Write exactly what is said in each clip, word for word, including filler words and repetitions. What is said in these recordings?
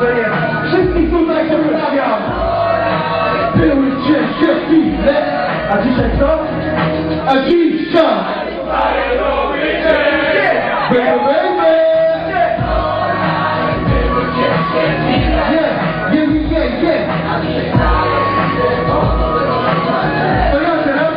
że jest. Wszystkich tutaj pozdrawiam. Były ciężkie chwile, A dzisiaj co? a dziś czas. Baby, baby. Yeah, yeah, yeah, yeah. To ja teraz?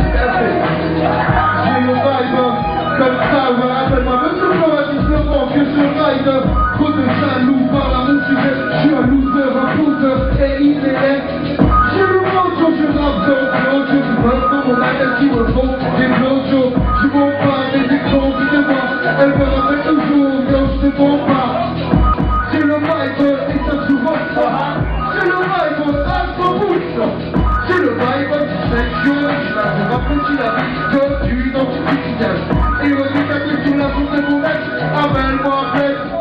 Żyję vibe'em, ten cały apel mamy przeprowadzić nową pierwszą rajdę. Chodzę za lupala, musi być, że luzera, puder, e inny, e. J'ai le mojo, je rappe dans le mojo, je rappe dans mon appel qui me font des blowjobs. Je vois pas les écrans qui te voient, elles veulent avec le jour, mais je te vois pas. J'ai le vibe et ça se voit ça. J'ai le vibe à cent pour cent. J'ai le vibe qui fait que je l'avais rapprécié la vie que tu dans tout le village. Et on est tapé sur la route de mon ex, appelle-moi Flex.